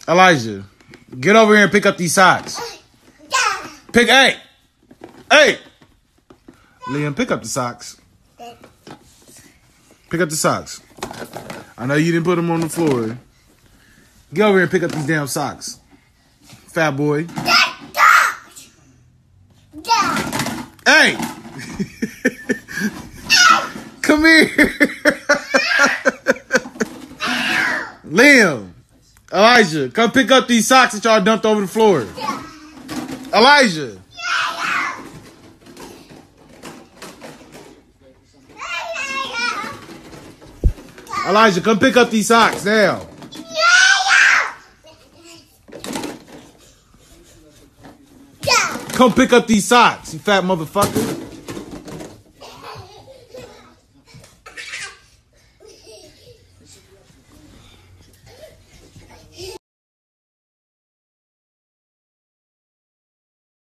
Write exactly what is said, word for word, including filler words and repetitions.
Elijah, get over here and pick up these socks. Pick, hey, hey. Liam, pick up the socks. Pick up the socks. I know you didn't put them on the floor. Get over here and pick up these damn socks. Fat boy. Hey! Come here. Liam. Elijah, come pick up these socks that y'all dumped over the floor. Elijah. Elijah, come pick up these socks now. Come pick up these socks, you fat motherfucker.